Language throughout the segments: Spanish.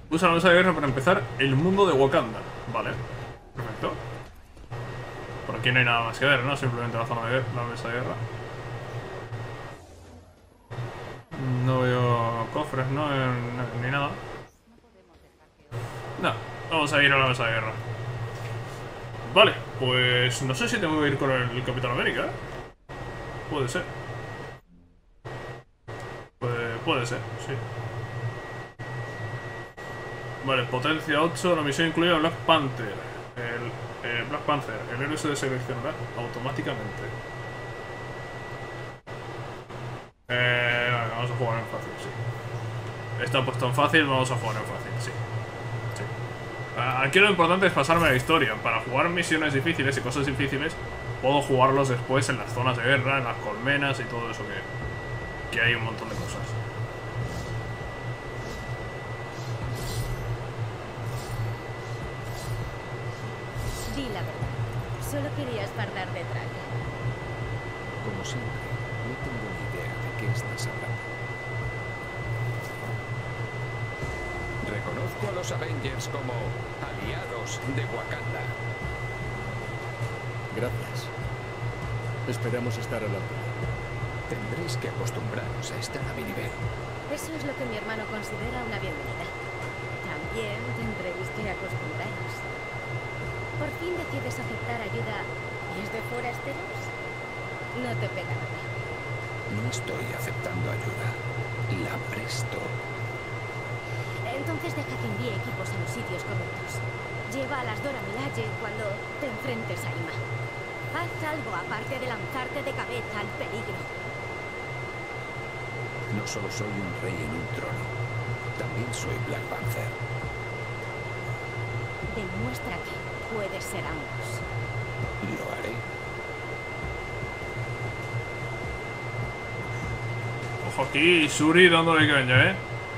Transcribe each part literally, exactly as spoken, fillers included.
Usa la mesa de guerra para empezar el mundo de Wakanda. Vale, perfecto. Por aquí no hay nada más que ver, ¿no? Simplemente la zona de guerra, la mesa de guerra. No veo cofres, ¿no? Ni nada. No, vamos a ir a la mesa de guerra. Vale, pues no sé si tengo que ir con el Capitán América, ¿eh? Puede ser. Puede, puede ser, sí. Vale, potencia ocho, la misión incluye a Black Panther. El eh, Black Panther, el héroe se seleccionará automáticamente. Eh, vale, vamos a jugar en fácil, sí. Está puesto en fácil, vamos a jugar en fácil, sí. Sí. Aquí lo importante es pasarme la historia. Para jugar misiones difíciles y cosas difíciles, puedo jugarlos después en las zonas de guerra, en las colmenas y todo eso que, que hay un montón de cosas. Di la verdad. Solo querías fardar de traje. Como siempre, no tengo ni idea de qué estás hablando. Reconozco a los Avengers como aliados de Wakanda. Gracias. Esperamos estar a la altura. Tendréis que acostumbraros a estar a mi nivel. Eso es lo que mi hermano considera una bienvenida. También tendréis que acostumbraros. Por fin decides aceptar ayuda desde forasteros. No te pega nada. No estoy aceptando ayuda. La presto. Entonces deja que envíe equipos a los sitios correctos. Lleva a las Dora Milaje cuando te enfrentes a Ima. Haz algo aparte de lanzarte de cabeza al peligro. No solo soy un rey en un trono. También soy Black Panther. Demuestra que puedes ser ambos. Lo haré. Ojo aquí, Shuri dándole caña, ¿eh?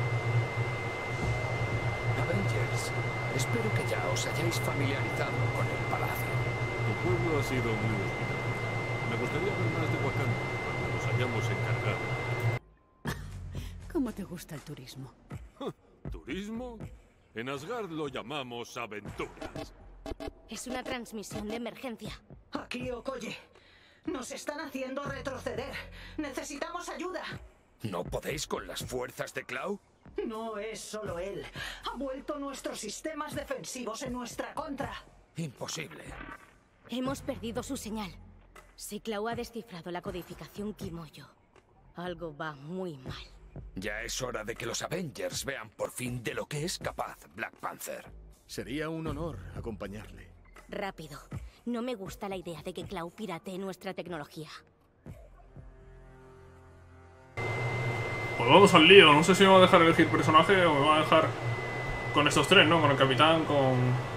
Avengers, espero que ya os hayáis familiarizado con el palacio. Tu pueblo ha sido muy hospitalario. Me gustaría ver más de Wakanda cuando nos hayamos encargado. ¿Cómo te gusta el turismo? ¿Turismo? En Asgard lo llamamos aventuras. Es una transmisión de emergencia. Aquí, Okoye. Nos están haciendo retroceder. Necesitamos ayuda. ¿No podéis con las fuerzas de Clau? No es solo él. Ha vuelto nuestros sistemas defensivos en nuestra contra. Imposible. Hemos perdido su señal. Ciclau ha descifrado la codificación Kimoyo. Algo va muy mal. Ya es hora de que los Avengers vean por fin de lo que es capaz Black Panther. Sería un honor acompañarle. Rápido. No me gusta la idea de que Clau piratee nuestra tecnología. Pues vamos al lío. No sé si me va a dejar elegir personaje o me va a dejar con estos tres, ¿no? Con el capitán, con...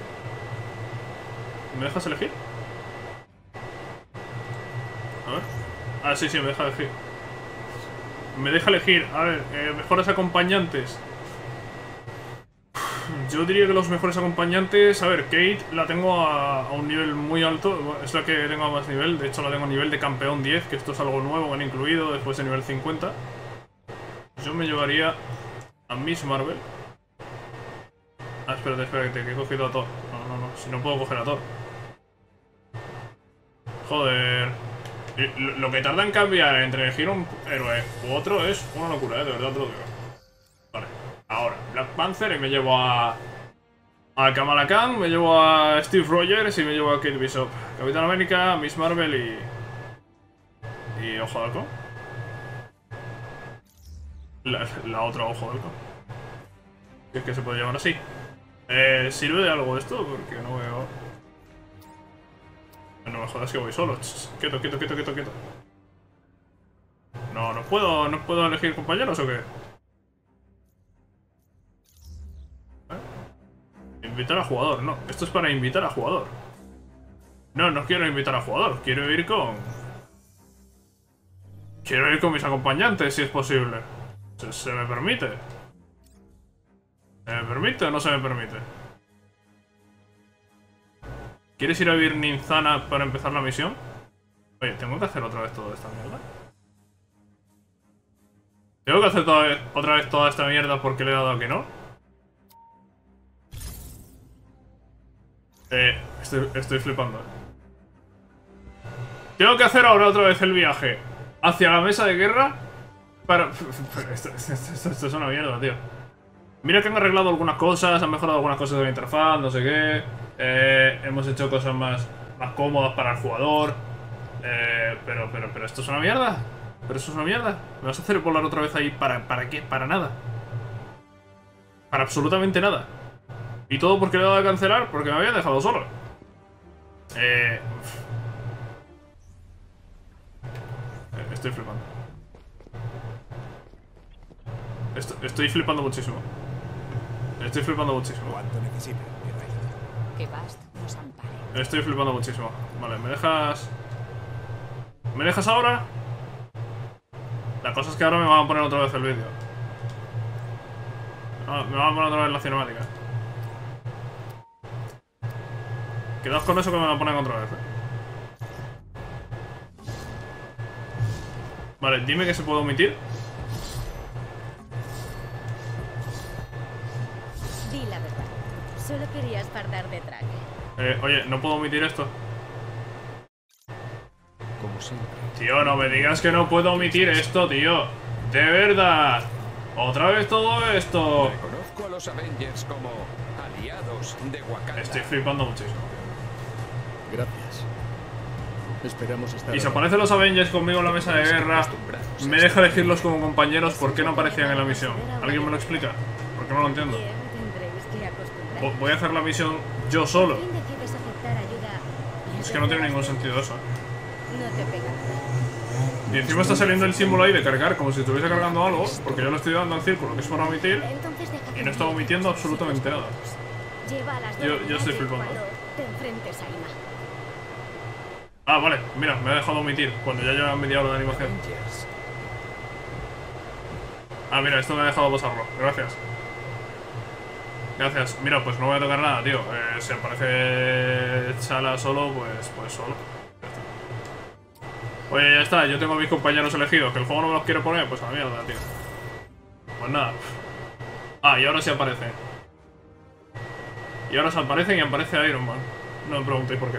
¿Me dejas elegir? A ver. Ah, sí, sí, me deja elegir. Me deja elegir. A ver, eh, mejores acompañantes. Yo diría que los mejores acompañantes... A ver, Kate la tengo a, a un nivel muy alto. Es la que tengo a más nivel. De hecho, la tengo a nivel de campeón diez, que esto es algo nuevo que han incluido después de nivel cincuenta. Yo me llevaría a Miss Marvel. Ah, espérate, espérate, que he cogido a Thor. No, no, no, si no puedo coger a Thor. Joder. Lo, lo que tarda en cambiar entre elegir un héroe u otro es una locura, ¿eh? De verdad te lo digo. Vale, ahora, Black Panther y me llevo a... A Kamala Khan, me llevo a Steve Rogers y me llevo a Kate Bishop. Capitán América, Miss Marvel y... Y Ojo de Halcón. La, la otra Ojo de Halcón. Si es que se puede llamar así. Eh, ¿Sirve de algo esto? Porque no veo... No me jodas que voy solo. Quieto, quieto, quieto, quieto, quieto. No, no puedo, no puedo elegir compañeros o qué. ¿Eh? Invitar a jugador, no. Esto es para invitar a jugador. No, no quiero invitar a jugador. Quiero ir con... Quiero ir con mis acompañantes, si es posible. ¿Se, se me permite? ¿Se me permite o no se me permite? ¿Quieres ir a vivir Ninzana para empezar la misión? Oye, ¿tengo que hacer otra vez toda esta mierda? ¿Tengo que hacer toda vez, otra vez toda esta mierda porque le he dado a que no? Eh, estoy, estoy flipando. Tengo que hacer ahora otra vez el viaje hacia la mesa de guerra para... Esto, esto, esto, esto es una mierda, tío. Mira que han arreglado algunas cosas, han mejorado algunas cosas de la interfaz, no sé qué. Eh, hemos hecho cosas más, más cómodas para el jugador. Eh, pero, pero, pero esto es una mierda. Pero esto es una mierda. ¿Me vas a hacer volar otra vez ahí para, para qué? Para nada. Para absolutamente nada. Y todo porque le he dado a cancelar, porque me habían dejado solo. Eh... Estoy flipando. Estoy, estoy flipando muchísimo. Estoy flipando muchísimo. ¿Cuánto necesita, mi rey? Que Bast nos ampare. Estoy flipando muchísimo. Vale, ¿me dejas...? ¿Me dejas ahora? La cosa es que ahora me van a poner otra vez el vídeo. Ah, me van a poner otra vez la cinemática. Quedaos con eso que me la ponen otra vez, eh. Vale, dime que se puede omitir. Di la verdad. Solo querías fardar de traje. Eh, oye, ¿no puedo omitir esto? Como siempre. Tío, no me digas que no puedo omitir esto, tío. De verdad. Otra vez todo esto. Reconozco a los Avengers como aliados de Wakanda. Estoy flipando muchísimo. Gracias. Esperamos estar... Y se ahora. aparecen los Avengers conmigo en la mesa de guerra. Me deja elegirlos como compañeros. ¿Por qué no aparecían en la misión? ¿Alguien me lo explica? Porque no lo entiendo. Bien, tendréis que acostumbraros. Vo- Voy a hacer la misión yo solo. Por fin decides aceptar ayuda y Es que no tiene ningún sentido eso. No te pegaré. Y encima está saliendo el símbolo ahí de cargar, como si estuviese cargando algo. Porque yo le estoy dando al círculo, que es para omitir. Entonces deja que Y no está omitiendo absolutamente nada. Lleva a las Yo- dos yo estoy unidades flipando. cuando te enfrentes a Ima. Ah, vale, mira, me ha dejado omitir cuando ya lleva media hora de animación. Avengers. Ah, mira, esto me ha dejado pasarlo. Gracias. Gracias. Mira, pues no voy a tocar nada, tío. Eh, si aparece Chala solo, pues, pues solo. Ya está. Oye, ya está. Yo tengo a mis compañeros elegidos. Que el juego no me los quiere poner, pues a la mierda, tío. Pues nada. Ah, y ahora sí aparece. Y ahora se aparecen y aparece Iron Man. No me preguntéis por qué.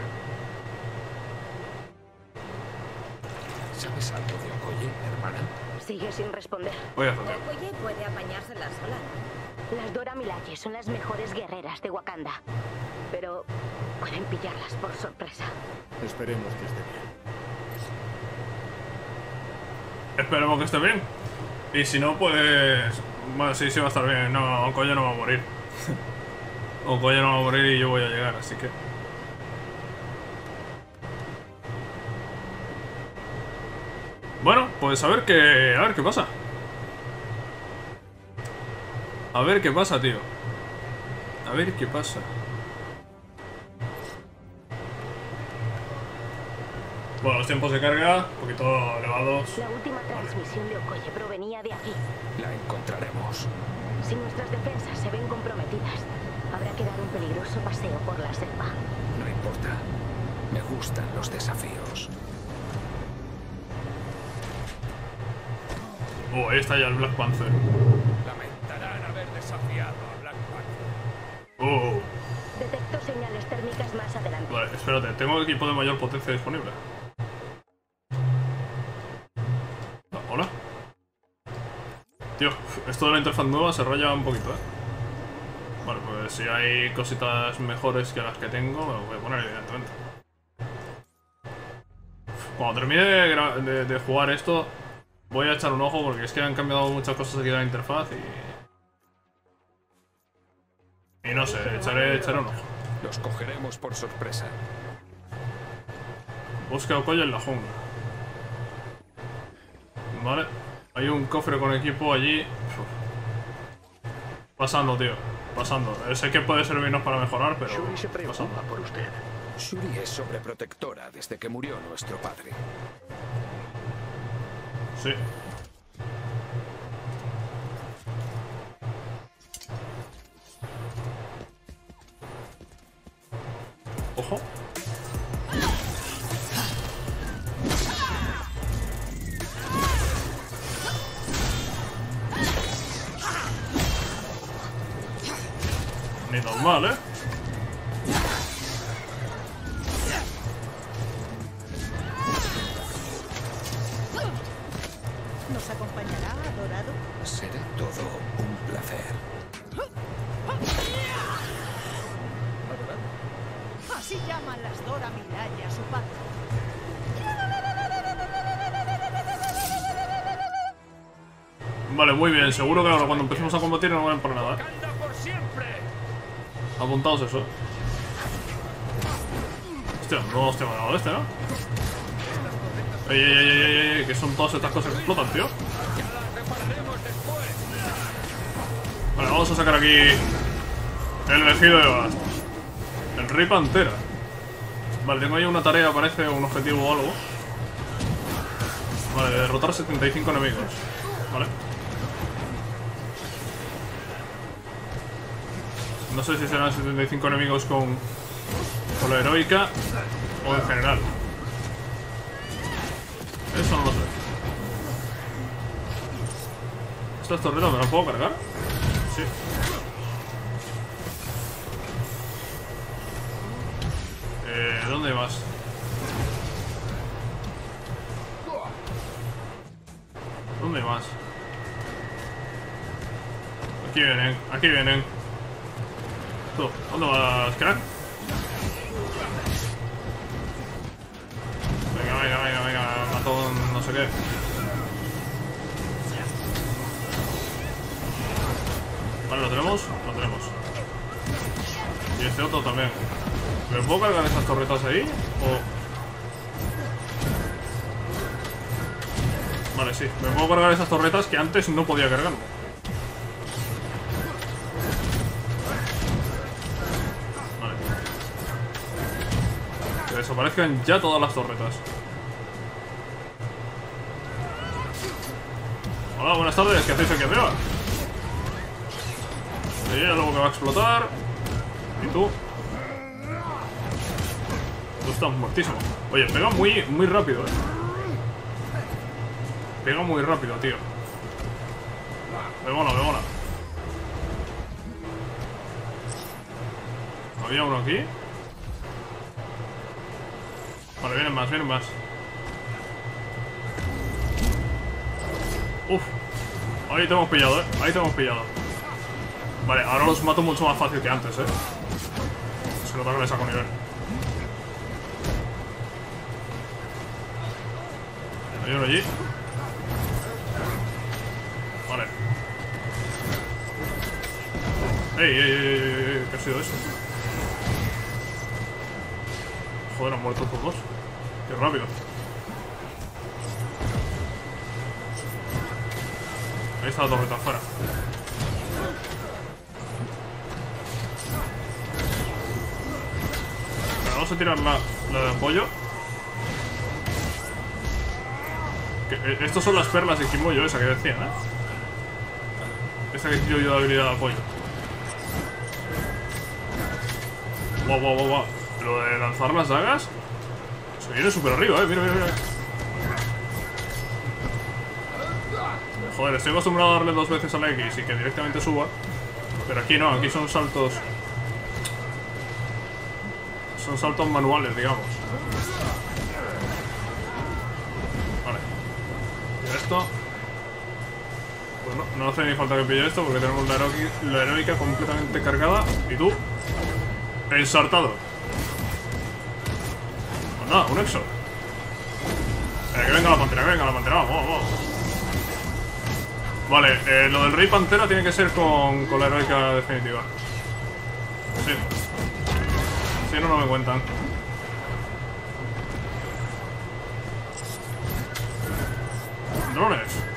¿Sabes algo de Okoye, hermana? Sigue sin responder. Voy a hacer. Oye, puede apañársela sola. Las Dora Milaje son las mejores guerreras de Wakanda. Pero pueden pillarlas por sorpresa. Esperemos que esté bien. Esperemos que esté bien. Y si no, pues... Bueno, sí, sí va a estar bien. No, Okoye no va a morir. Okoye no va a morir y yo voy a llegar, así que... Bueno, pues a ver qué... A ver qué pasa. A ver qué pasa, tío. A ver qué pasa. Bueno, los tiempos de carga, un poquito elevados. La última transmisión de Okoye provenía de aquí. La encontraremos. Si nuestras defensas se ven comprometidas, habrá que dar un peligroso paseo por la selva. No importa. Me gustan los desafíos. Oh, ahí está ya el Black Panther. Lamentarán haber desafiado a Black Panther. Oh. Detecto señales térmicas más adelante. Vale, espérate, tengo equipo de mayor potencia disponible. Ah, hola. Tío, esto de la interfaz nueva se raya un poquito, eh. Vale, pues si hay cositas mejores que las que tengo, me lo voy a poner, evidentemente. Cuando termine de, gra- de, de jugar esto, voy a echar un ojo porque es que han cambiado muchas cosas aquí de la interfaz y... Y no sé, echaré, echaré un ojo. Los cogeremos por sorpresa. Busca Okoye en la jungla. Vale. Hay un cofre con equipo allí. Uf. Pasando, tío. Pasando. Eh, sé que puede servirnos para mejorar, pero... Shuri se pasando. preocupa por usted. Shuri es sobreprotectora desde que murió nuestro padre. Sí. Ojo. Ni normal, ¿eh? Será todo un placer. Así llaman las Dora Milaje a su padre. Vale, muy bien. Seguro que ahora cuando empecemos a combatir no van por nada. Apuntaos eso. Hostia, no hostia, me ha dado este, ¿no? Ey, ey, ey, ey, ey, que son todas estas cosas que explotan, tío. Vale, vamos a sacar aquí el elegido de Bast. El Rey Pantera. Vale, tengo ahí una tarea, parece, un objetivo o algo. Vale, derrotar setenta y cinco enemigos. Vale. No sé si serán setenta y cinco enemigos con, con la heroica o en general. Eso no lo sé. ¿Estas torretas me las puedo cargar? Sí. Eh, ¿dónde vas? ¿Dónde vas? Aquí vienen, aquí vienen. Tú, ¿dónde vas, crack? Venga, venga, venga, venga, matón, no sé qué. Vale, ¿lo tenemos? Lo tenemos. Y este otro también. ¿Me puedo cargar esas torretas ahí? O... Vale, sí. Me puedo cargar esas torretas que antes no podía cargarme. Vale. Que desaparezcan ya todas las torretas. Hola, buenas tardes. ¿Qué hacéis aquí arriba? Y luego me va a explotar. Y tú. Tú estás muertísimo. Oye, pega muy, muy rápido, eh. Pega muy rápido, tío. Me mola, me mola. Había uno aquí. Vale, vienen más, vienen más. Uf. Ahí te hemos pillado, eh. Ahí te hemos pillado. Vale, ahora los mato mucho más fácil que antes, eh. Se nota que le saco nivel. Hay uno allí. Vale. Ey, ey, ey, ey, ¿qué ha sido eso? Joder, han muerto estos dos. Qué rápido. Ahí está la torreta afuera. Vale, vamos a tirar la, la de apoyo. Que, estos son las perlas de Kimoyo, esa que decían, ¿eh? Esta que tiro yo de habilidad de apoyo. Guau, guau, guau, guau. Lo de lanzar las dagas se viene súper arriba, eh. Mira, mira, mira. Joder, estoy acostumbrado a darle dos veces a la X y que directamente suba. Pero aquí no, aquí son saltos. Son saltos manuales, digamos. Vale. Y esto. Bueno, no hace ni falta que pille esto porque tenemos la, heroica, la heroica completamente cargada. Y tú, ensartado. Anda, un exo. Eh, que venga la pantera, que venga la pantera, vamos, vamos. Vale, eh, lo del Rey Pantera tiene que ser con, con la heroica definitiva. Sí. Si no, no me cuentan. Drones.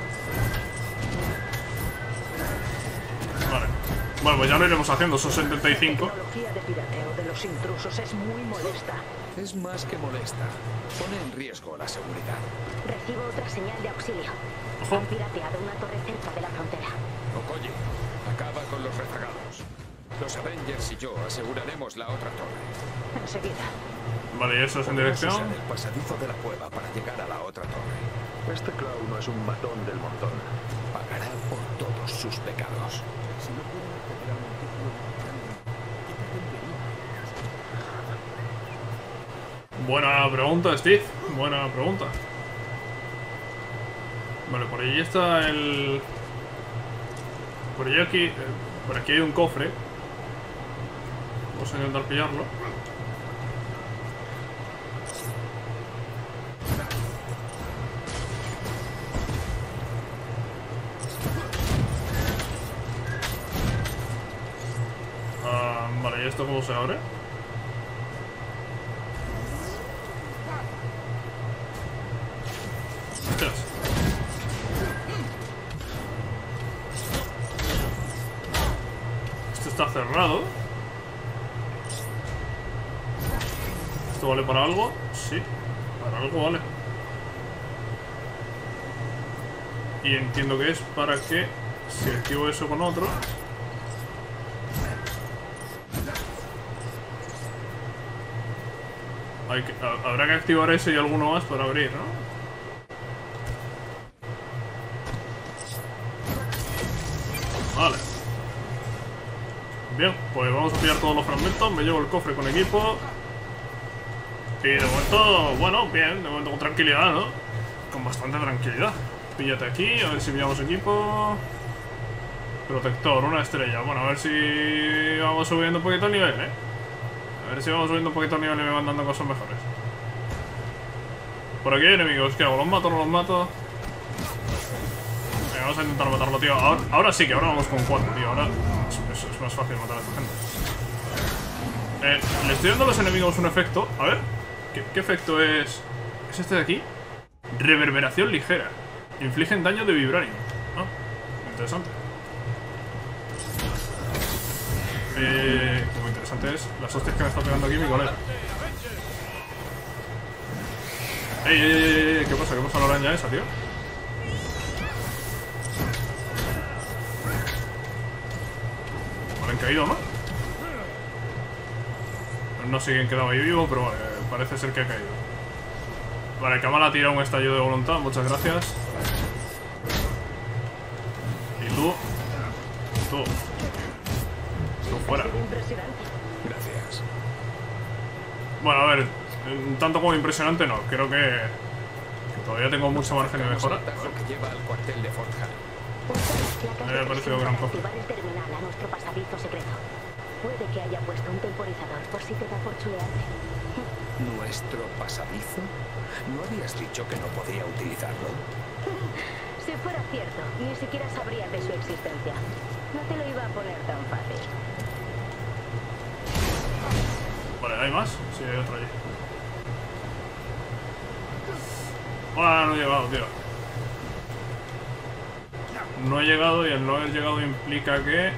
Vale. Bueno, pues ya lo iremos haciendo, son setenta y cinco. La tecnología de pirateo de los intrusos es muy molesta. Es más que molesta. Pone en riesgo la seguridad. Recibo otra señal de auxilio. Ojo. Han pirateado una torre cerca de la frontera. Okoye, acaba con los rezagados. Los Avengers y yo aseguraremos la otra torre. Enseguida. Vale, y eso es en Podemos dirección. usar el pasadizo de la cueva para llegar a la otra torre. Este clown no es un matón del montón. Pagará por todos sus pecados. Si no pueden acceder a un artículo de Buena pregunta, Steve. Buena pregunta. Vale, por allí está el... Por allí aquí, eh, por aquí hay un cofre. Vamos a intentar pillarlo. Ah, vale, ¿y esto cómo se abre? Ostras. Esto está cerrado. ¿Esto vale para algo? Sí, para algo vale. Y entiendo que es para que si activo eso con otro. Hay que, ha, habrá que activar ese y alguno más para abrir, ¿no? Vale. Bien, pues vamos a pillar todos los fragmentos. Me llevo el cofre con equipo. Y de momento, bueno, bien, de momento con tranquilidad, ¿no? Con bastante tranquilidad. Píllate aquí, a ver si pillamos equipo. Protector, una estrella. Bueno, a ver si vamos subiendo un poquito el nivel, ¿eh? A ver si vamos subiendo un poquito el nivel y me van dando cosas mejores. Por aquí hay enemigos. ¿Qué hago? ¿Los mato o no los mato? Venga, vamos a intentar matarlo, tío. Ahora, ahora sí que ahora vamos con cuatro, tío. Ahora es, es, es más fácil matar a esta gente. Eh, le estoy dando a los enemigos un efecto. A ver. ¿Qué, qué efecto es? ¿Es este de aquí? Reverberación ligera. Infligen daño de vibranium. Ah, interesante. Eh, muy interesante es las hostias que me está pegando aquí mi colega. ¡Ey, ey, ey, ey! ¿Qué pasa? ¿Qué pasa la araña esa, tío? ¿Vale, han caído, no? No sé quién quedaba ahí vivo, pero vale, parece ser que ha caído. Vale, Kamala ha tirado un estallido de voluntad, muchas gracias. Y tú. Tú. Tú fuera. Gracias. Bueno, a ver, tanto como impresionante no, creo que, que todavía tengo mucho margen de mejora. Que lleva al cuartel de Fort Hall. Me ha parecido gran cosa. Activar el terminal a nuestro pasadizo secreto. Puede que haya puesto un temporizador por si te da por chulearte. ¿Nuestro pasadizo? ¿No habías dicho que no podía utilizarlo? Si fuera cierto, ni siquiera sabría de su existencia. No te lo iba a poner tan fácil. Vale, ¿hay más? Sí, hay otro allí. Ah, no he llegado, tío. No he llegado y el no haber llegado implica que...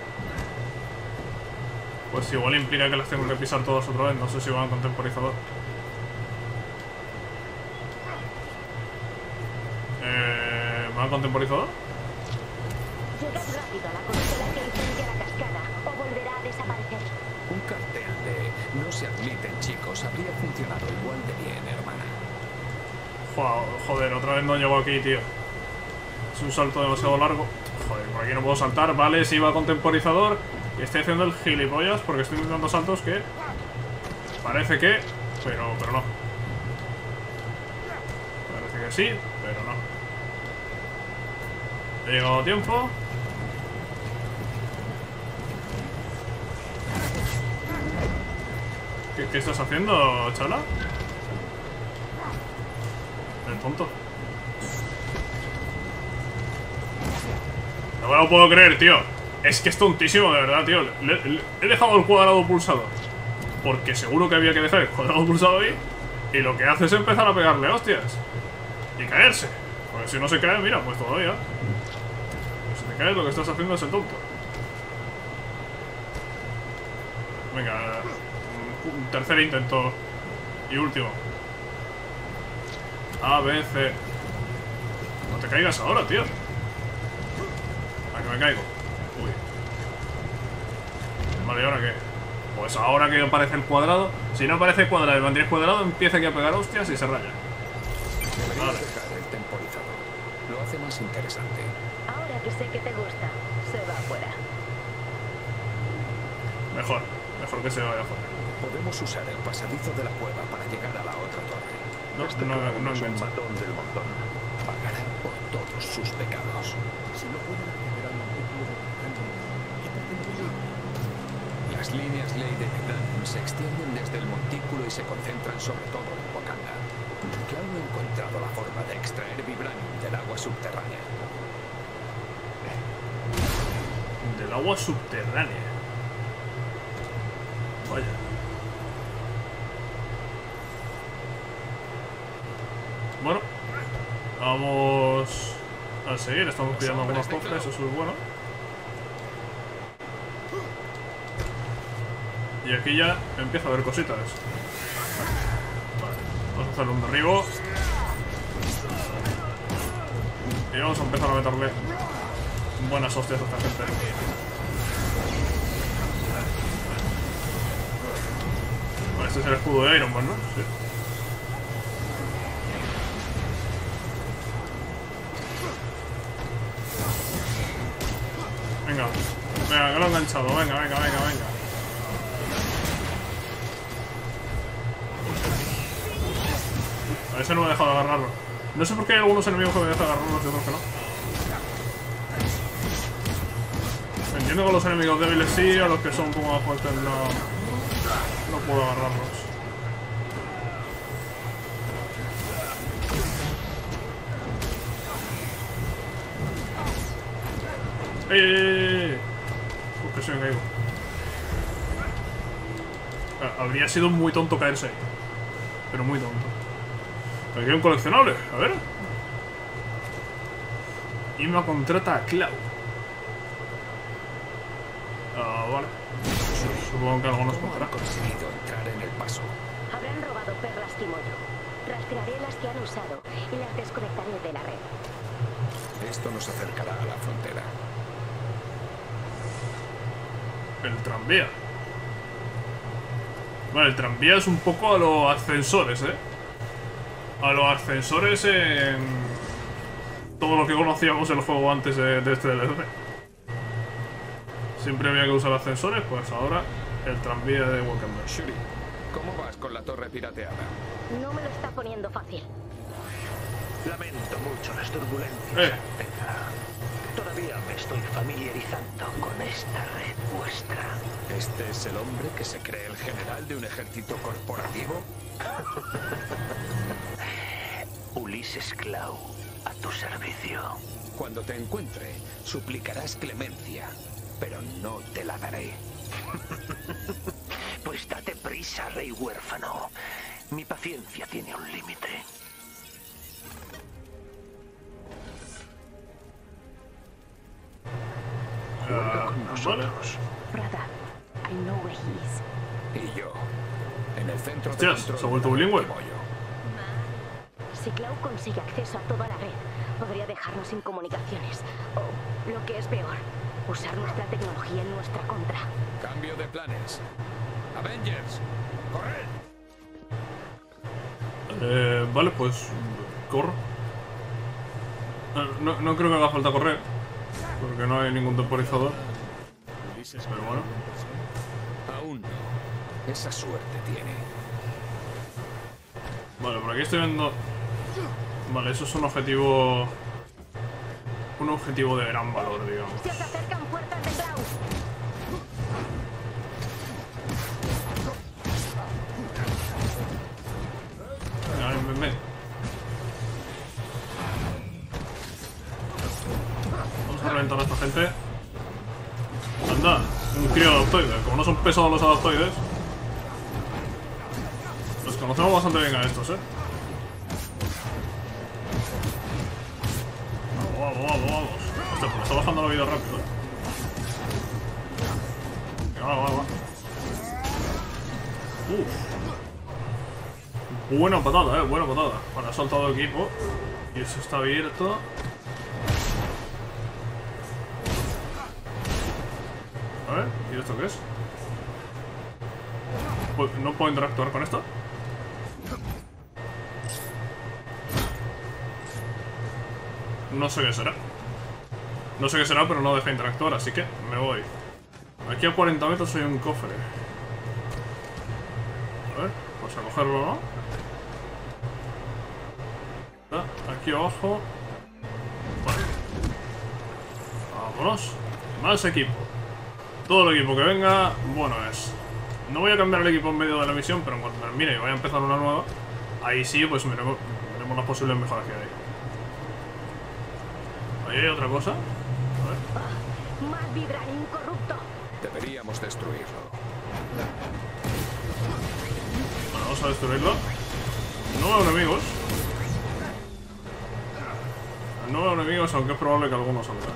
Pues igual implica que las tengo que pisar todas otra vez. No sé si van con temporizador. Eh, ¿Van con temporizador? Llegad rápido a la consola que incendia la cascada o volverá a desaparecer. Un cartel de no se admiten chicos habría funcionado igual de bien, hermana. Joder, otra vez no llego aquí, tío. Es un salto demasiado largo. Joder, por aquí no puedo saltar. Vale, si va con temporizador. Y estoy haciendo el gilipollas porque estoy intentando saltos que... Parece que... Pero, pero no. Parece que sí, pero no. He llegado a tiempo. ¿Qué, qué estás haciendo, chala? El tonto. No me lo puedo creer, tío. Es que es tontísimo, de verdad, tío. Le, le, he dejado el cuadrado pulsado porque seguro que había que dejar el cuadrado pulsado ahí. Y lo que hace es empezar a pegarle hostias y caerse. Porque si no se cae, mira, pues todavía. Si te caes, lo que estás haciendo es el tonto. Venga, un tercer intento y último. A, B, C. No te caigas ahora, tío. ¿A que me caigo? Uy. Vale, ¿y ahora qué? Pues ahora que aparece el cuadrado. Si no aparece el cuadrado y mantienes cuadrado, empieza aquí a pegar hostias y se raya. Deberías dejar el temporizador. Lo hace más interesante. Ahora que sé que te gusta, se va afuera. Mejor, mejor que se vaya afuera. Podemos usar el pasadizo de la cueva para llegar a la otra torre. No, Este no, clown no es un engancha. matón del montón. Pagará por todos sus pecados. Si no pueden acceder al montículo de Las líneas Ley de Vibranium se extienden desde el montículo y se concentran sobre todo en Wakanda, que aún no ha encontrado la forma de extraer Vibranium del agua subterránea. Del agua subterránea. Vaya. Bueno, vamos a seguir. Estamos pillando algunos cofres, eso es bueno. Y aquí ya empieza a haber cositas. Vale, vamos a hacer un derribo. Y vamos a empezar a meterle buenas hostias a esta gente. Vale, este es el escudo de Iron Man, ¿no? Sí. Venga, venga, que lo he enganchado. Venga, venga, venga, venga. A ese no me he dejado agarrarlo. No sé por qué hay algunos enemigos que me dejan agarrarlos y otros que no. Entiendo que los enemigos débiles sí, a los que son un poco más fuertes no, no puedo agarrarlos. ¡Ey, ey, ey! ¿Por qué se me caigo? Ah, habría sido muy tonto caerse ahí. Pero muy tonto. Aquí hay un coleccionable, a ver. Ima contrata a Cloud. Ah, vale. Supongo que algo nos contará. Han conseguido entrar en el paso. Habrán robado perlas Kimoyo. Rastrearé las que han usado y las desconectaré de la red. Esto nos acercará a la frontera. El tranvía. Vale, el tranvía es un poco a los ascensores, ¿eh? A los ascensores en todo lo que conocíamos el juego antes de, de este D L C. Siempre había que usar ascensores, pues ahora el tranvía de Wakanda. Shuri, ¿cómo vas con la torre pirateada? No me lo está poniendo fácil. Lamento mucho las turbulencias. Eh. Todavía me estoy familiarizando con esta red vuestra. ¿Este es el hombre que se cree el general de un ejército corporativo? Ulises Cloud, a tu servicio. Cuando te encuentre, suplicarás clemencia, pero no te la daré. Pues date prisa, rey huérfano. Mi paciencia tiene un límite. Juega con nosotros. Brother, I know where he is. Y yo, en el centro de Hostias, control se ha vuelto de bilingüe. Kimoyo. Si Cloud consigue acceso a toda la red, podría dejarnos sin comunicaciones. O, lo que es peor, usar nuestra tecnología en nuestra contra. Cambio de planes. Avengers, corred. Eh, vale, pues corro. No, no creo que haga falta correr, porque no hay ningún temporizador. Pero bueno. Aún no. Esa suerte tiene. Vale, por aquí estoy viendo... Vale, eso es un objetivo... Un objetivo de gran valor, digamos. Se os acercan puertas de Cloud. Venga, ven, ven, ven. Vamos a reventar a esta gente. Anda, un crío adaptoide. Como no son pesados los adaptoides, los conocemos bastante bien a estos, eh. Vamos, vamos, vamos, vamos. Hostia, pues me está bajando la vida rápido, eh. Venga, va, va, va. Uf. Buena patada, eh, buena patada. Vale, ha saltado el equipo. Y eso está abierto. A ver, ¿y esto qué es? ¿No puedo interactuar con esto? No sé qué será. No sé qué será, pero no deja interactuar, así que me voy. Aquí a cuarenta metros hay un cofre. A ver, vamos a cogerlo, ¿no? Ah, aquí abajo. Vale. Vámonos. Más equipo. Todo el equipo que venga, bueno es. No voy a cambiar el equipo en medio de la misión, pero en cuanto termine y vaya a empezar una nueva, ahí sí, pues veremos, veremos las posibles mejoras que hay. ¿Ahí hay otra cosa? A ver. Más vibranium corrupto. Deberíamos destruirlo. Bueno, vamos a destruirlo. No veo enemigos. No veo enemigos, aunque es probable que algunos salgan.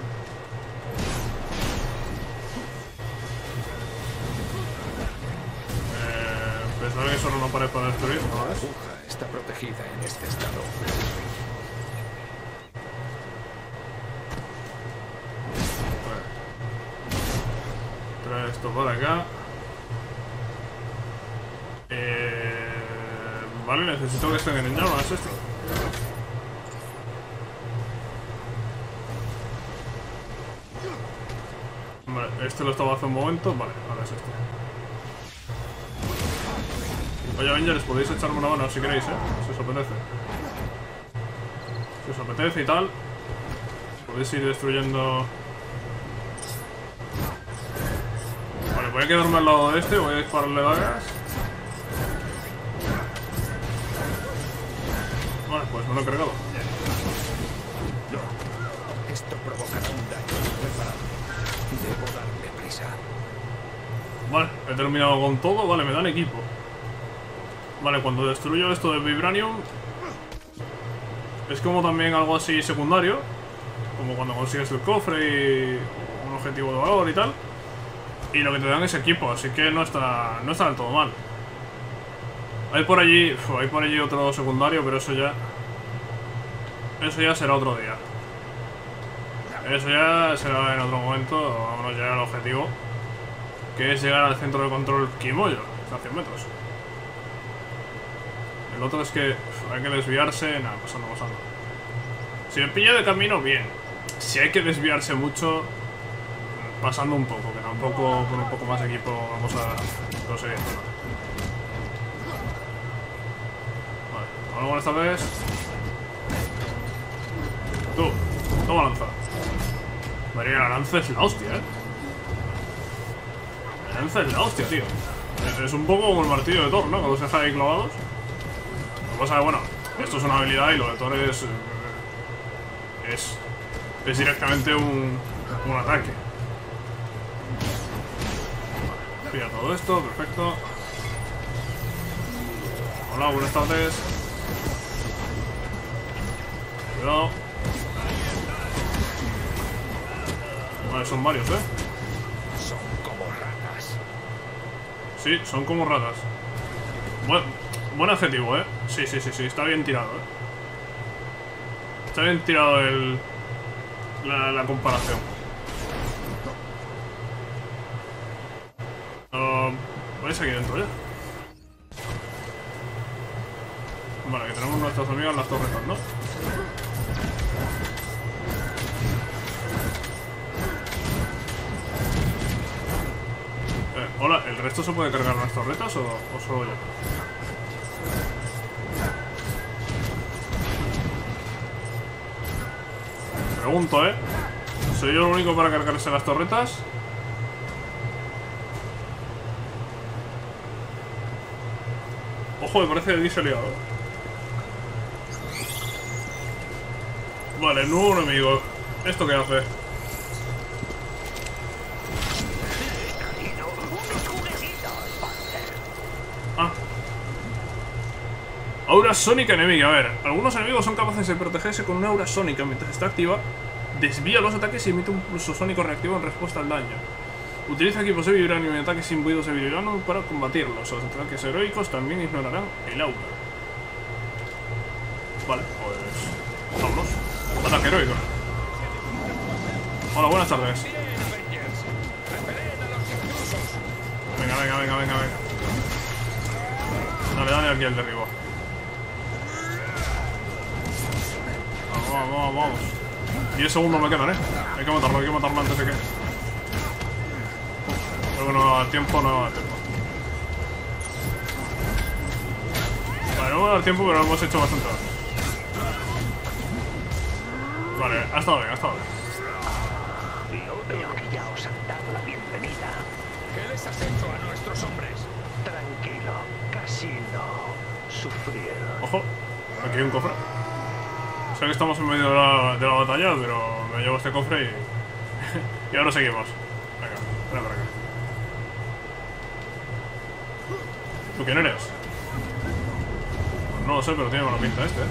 Eh, pensaba que solo una pared para destruir, ¿no La ves? aguja está protegida en este estado. Trae esto para acá. Eh, vale, necesito que estén en llamas esto. Vale, este lo estaba hace un momento. Vale, ahora es este. Oye, Avengers, podéis echarme una mano si queréis, eh. Si os apetece. Si os apetece y tal. Podéis ir destruyendo. Vale, voy a quedarme al lado de este. Voy a dispararle dagas. Vale, pues me lo he cargado. Esto provocará un daño irreparable. Debo darle prisa. Vale, he terminado con todo. Vale, me dan equipo. Vale, cuando destruyo esto de Vibranium, es como también algo así secundario, como cuando consigues el cofre y un objetivo de valor y tal. Y lo que te dan es equipo, así que no está, no está del todo mal. Hay por allí, uf, hay por allí otro secundario, pero eso ya, eso ya será otro día. Eso ya será en otro momento. Vámonos ya al objetivo, que es llegar al centro de control Kimoyo, está a cien metros. El otro es que uf, hay que desviarse, nada, pasando, pasando. Si me pilla de camino, bien. Si hay que desviarse mucho, pasando un poco, que tampoco con un poco más de equipo vamos a conseguir nada. Vale, vamos con esta vez. Tú, toma lanza. María, la lanza es la hostia, eh. La lanza es la hostia, tío. Es, es un poco como el martillo de Thor, ¿no? Cuando se deja ahí clavados. Lo que pasa es que, bueno, esto es una habilidad y lo de Thor es. Es. Es directamente un. Un ataque. Vale, pilla todo esto, perfecto. Hola, buenas tardes. Cuidado. Vale, son varios, ¿eh? Son como ratas. Sí, son como ratas. Buen, buen adjetivo, ¿eh? Sí, sí, sí, sí, está bien tirado, ¿eh? Está bien tirado el... La, la comparación. Uh, ¿Vais aquí dentro ya? Vale, que tenemos nuestras amigas en las torretas, ¿no? Eh, hola, ¿el resto se puede cargar en las torretas o, o solo yo? Pregunto, ¿eh? ¿Soy yo el único para cargarse las torretas? Ojo, me parece que aquí se ha liado. Vale, nuevo enemigo. ¿Esto qué hace? Ah. Aura sónica enemiga. A ver, algunos enemigos son capaces de protegerse con una aura sónica mientras está activa. Desvía los ataques y emite un pulso sónico reactivo en respuesta al daño. Utiliza equipos de vibranium y ataques imbuidos de vibranium para combatirlos. Los ataques heroicos también ignorarán el aura. Vale, pues... vámonos. Ataque heroico. Hola, buenas tardes. Venga, venga, venga, venga, venga. Dale, dale aquí al derribo. Vamos, vamos, vamos, vamos. diez segundos me quedan, eh. Hay que matarlo, hay que matarlo antes de que... Creo que no va a dar tiempo, no va a dar tiempo. Vale, no va a dar tiempo, pero lo hemos hecho bastante bien. Vale, ha estado bien, ha estado bien. Yo veo que ya os han dado la bienvenida. ¿Qué les has hecho a nuestros hombres? Tranquilo, casi no sufrieron. Ojo, aquí hay un cofre. Sé que estamos en medio de la, de la batalla, pero me llevo este cofre y... y ahora seguimos. Venga, ven para acá. ¿Tú quién eres? Pues no lo sé, pero tiene mala pinta este, ¿eh?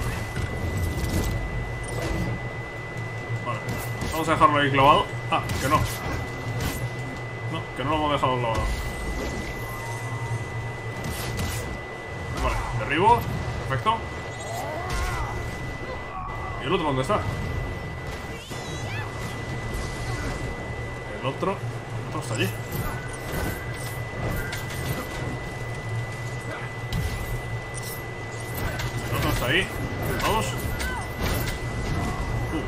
Vale, vamos a dejarlo ahí clavado. Ah, que no. No, que no lo hemos dejado clavado. Vale, derribo. Perfecto. ¿Y el otro dónde está? El otro... El otro está allí. El otro está ahí. Vamos. Uh.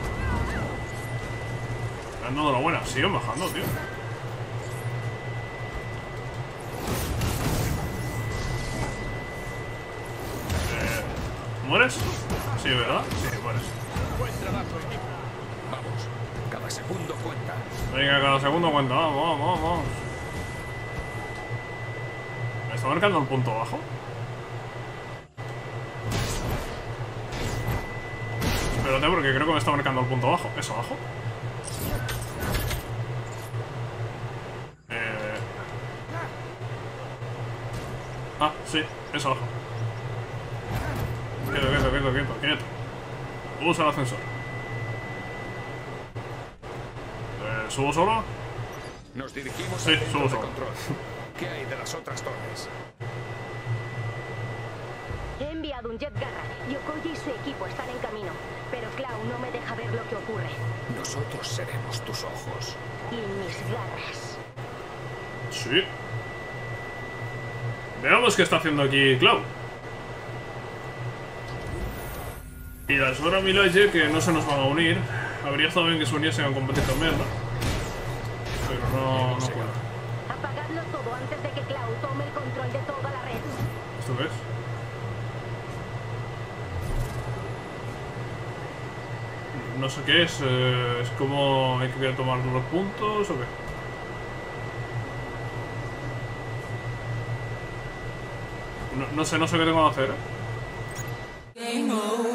Me han dado la buena. Siguen bajando, tío. Eh, ¿Mueres? Sí, ¿verdad? Sí, mueres. Buen trabajo, equipo. Vamos, cada segundo cuenta. Venga, cada segundo cuenta. Vamos, vamos, vamos. ¿Me está marcando el punto bajo? Espérate, porque creo que me está marcando el punto bajo. ¿Es abajo? Eh... Ah, sí, es abajo. Quieto, quieto, quieto, quieto, quieto. Usa el ascensor. Eh, ¿Subo solo? Nos dirigimos Sí, al centro subo de solo. control. ¿Qué hay de las otras torres? He enviado un jet Garra. Yokoya y su equipo están en camino. Pero Clau no me deja ver lo que ocurre. Nosotros seremos tus ojos. Y mis garras. Sí. Veamos qué está haciendo aquí Clau. Y la Sora Milaje, que no se nos van a unir. Habría estado bien que se uniesen a competir también, ¿no? Pero no, no puedo. Apagadlo todo antes de que Clau tome el control de toda la red. ¿Esto qué es? No sé qué es. Eh, ¿Es como hay que tomar los puntos o qué? No, no sé, no sé qué tengo que hacer. ¿Eh?